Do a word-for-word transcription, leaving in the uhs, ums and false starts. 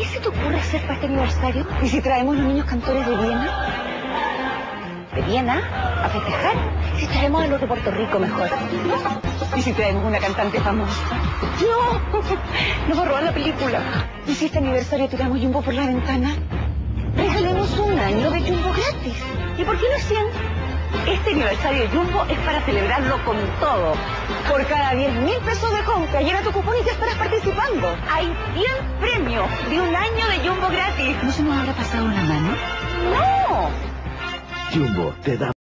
¿qué se te ocurre hacer para este aniversario? ¿Y si traemos los niños cantores de Viena? ¿De Viena? ¿A festejar? ¿Si traemos a los de Puerto Rico mejor? ¿No? ¿Y si traemos una cantante famosa? No, nos va a robar la película. ¿Y si este aniversario tiramos Jumbo por la ventana? Regalemos un año de Jumbo gratis. ¿Y por qué no cien? Este aniversario de Jumbo es para celebrarlo con todo. Por cada diez mil pesos de compra, llena tu cupón y ya estarás participando. Hay cien premios de un año de Jumbo gratis. ¿No se nos habrá pasado una mano? ¡No! Jumbo te da